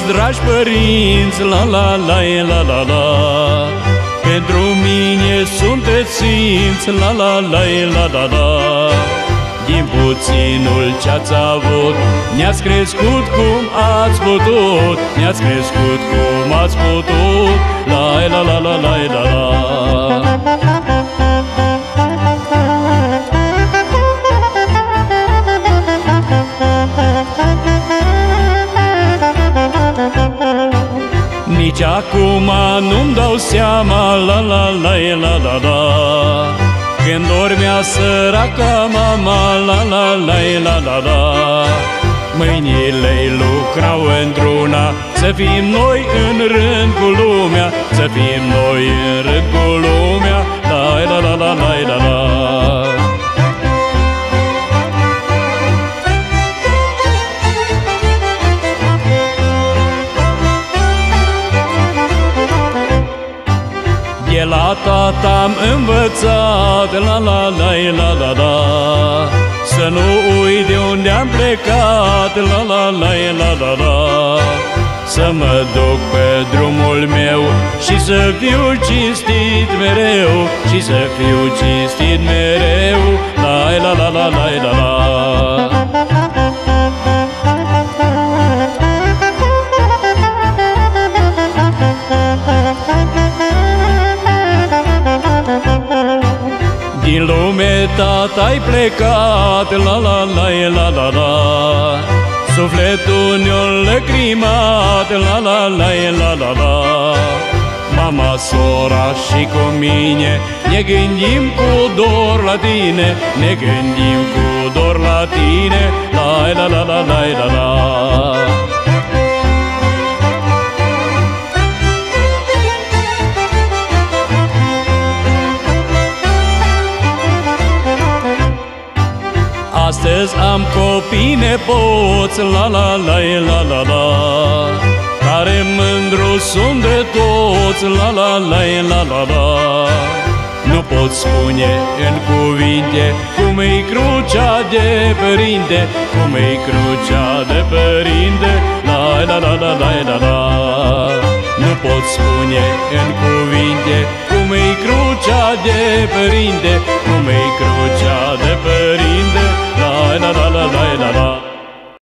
dragi părinți, la la la la la la. Pentru mine sunteți sfinți, la la la la la la. Din puținul ce-ați avut, ne-ați crescut cum ați putut, ne-ați crescut cum ați putut, la la la la la la la. Nici acum nu-mi dau seama, la la la la la la. Când dormea săraca mama, la la la la la la. Mâinile-i lucrau într-una, să fim noi în rând cu lumea, să fim noi în rând cu lumea, la la la la la la la. De la tata am învățat, la la la la la la. Să nu uit de unde am plecat, la la la la la la. Să mă duc pe drumul meu și să fiu cinstit mereu, și să fiu cinstit mereu, la la la la la la la. Din lume, tata-i plecat, la la la la la la. Sufletul ne-o lăcrimat, la la la la la la. Mama, sora și cu mine ne gândim cu dor la tine, ne gândim cu dor la tine, la la la la la la la. Astăzi am copii nepoți, la la la la la la, care mândru sunt de toți, la la la la la la. Nu pot spune în cuvinte cum-i crucea de părinte, cum-i crucea de părinte, la la la la la la la. Nu pot spune în cuvinte cum-i crucea de părinte, cum-i crucea